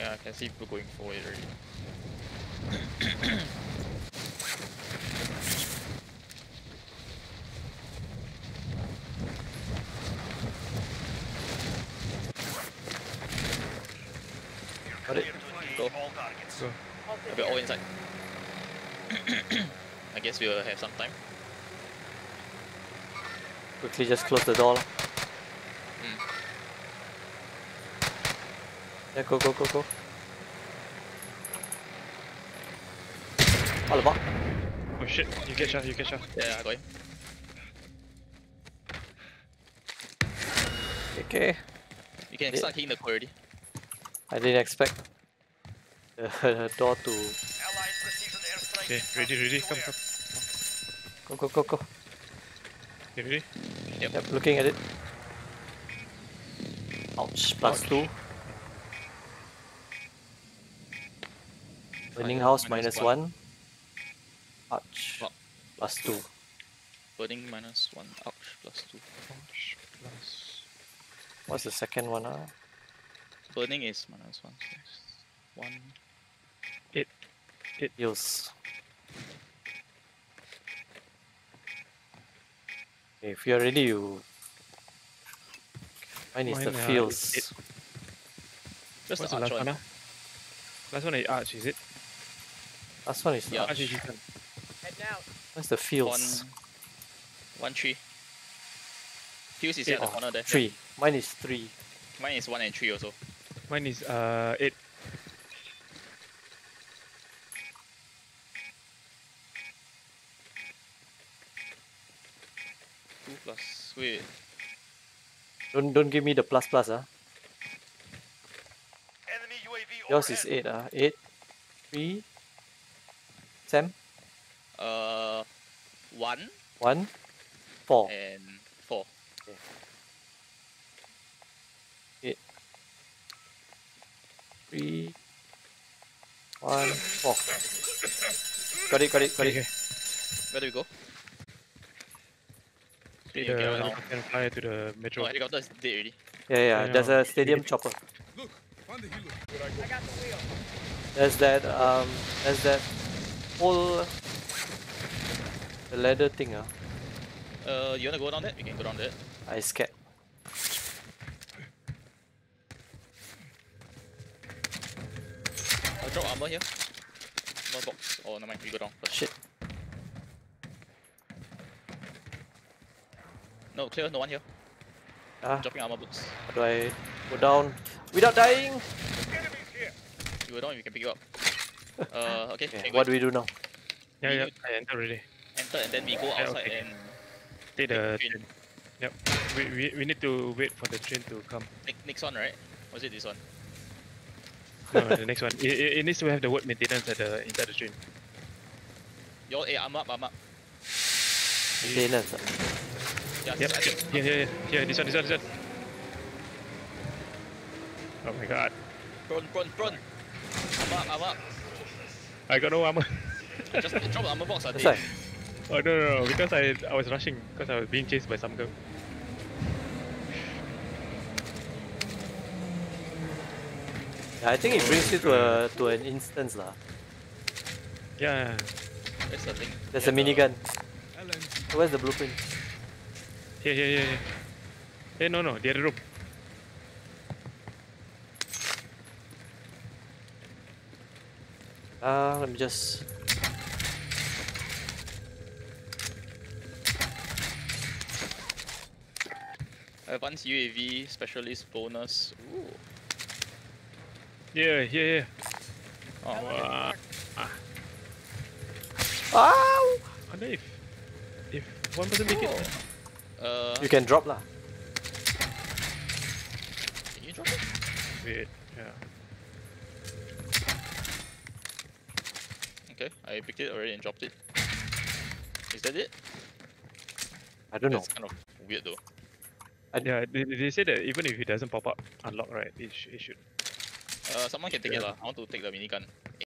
Yeah, I can see people going for it already. Got it. Go. Go. We're all inside. I guess we'll have some time. Quickly just close the door. Yeah, go. Alamak. Oh shit, you get shot. Yeah, I got him. Okay. You can start hitting the core already. I didn't expect the door to... Okay, ready, come. Go. Okay, ready? Yep, looking at it. Ouch, plus 2. Burning house minus 1. Ouch. Wow. Plus 2. Burning minus 1. Ouch, plus 2. Ouch, plus... What's the second one? Burning is minus 1. So 1. Heals. Okay, if you're ready, you... Mine is the fields. Just What's the the arch last one. one? Last one is arch, is it? Last one is Yeah. Arch is different. What's the fields? 1, 3. Fuse is at the corner there. 3. Mine is 3. Mine is 1 and 3 also. Mine is 8. Two plus. Wait. Don't give me the plus, Yours is 8, 8, 3, Sam? 1 1, 4. and 4. 3, 1, 4. Got it. Okay. Where do we go? See You the get around. helicopter fly to the metro. Oh, helicopter is dead already. Yeah, I there's know. a stadium chopper. Find the healer. There's that whole... The ladder thing, You wanna go down there? We can go down there. I scared. I'll drop armor here. Armor box. Oh, never mind. We go down first. Shit. No, clear. No one here. Dropping armor boots. How do I go down without dying? You go down, we can pick you up. Okay. Okay, what do we do now? Yeah, I enter already. Enter and then we go outside okay. and Take the train. train. Yep. We need to wait for the train to come. Next one, right? Or is it this one? No, the next one. It needs to have the word maintenance at the inside the train. Yo, hey, arm up. Maintenance. Yeah, Yep. I think- Here. This one. Oh my god. Prone. Arm up. I got no armor. Just drop the armor box. That's right. Oh no, because I was rushing because I was being chased by some girl. Yeah, I think it brings you to an instance lah. Yeah. That's the thing. There's a minigun. Where's the blueprint? Here. Hey, no, the other room. Let me just... Advanced UAV specialist bonus. Ooh. Yeah. Oh, Wow. Ow! I wonder if one person make it. You can drop lah. Can you drop it? Wait, yeah. Okay, I picked it already and dropped it. Is that it? I don't know. That's kind of weird though. Yeah, they say that even if it doesn't pop up unlock, right, it should. Someone can take it lah. I want to take the minigun.